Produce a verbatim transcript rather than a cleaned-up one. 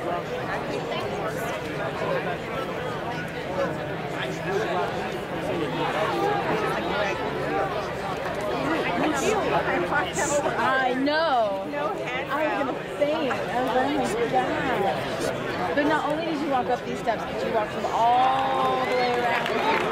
I know. No hand I was gonna faint. I was like, oh my god. But not only did you walk up these steps, but you walked them all the way around.